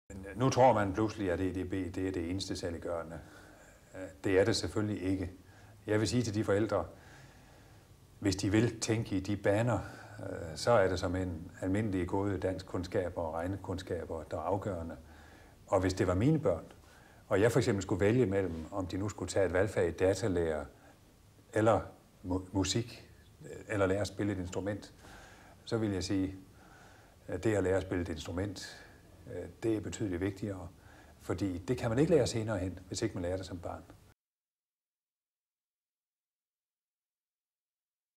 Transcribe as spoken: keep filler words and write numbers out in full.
Nu tror man pludselig, at E D B det er det eneste saliggørende. Det er det selvfølgelig ikke. Jeg vil sige til de forældre, hvis de vil tænke i de baner, så er det som en almindelig gode danskkundskaber og regnekundskaber, der er afgørende. Og hvis det var mine børn, og jeg for eksempel skulle vælge mellem, om de nu skulle tage et valgfag i datalærer, eller mu musik, eller lære at spille et instrument, så vil jeg sige, at det at lære at spille et instrument, det er betydeligt vigtigere, fordi det kan man ikke lære senere hen, hvis ikke man lærer det som barn.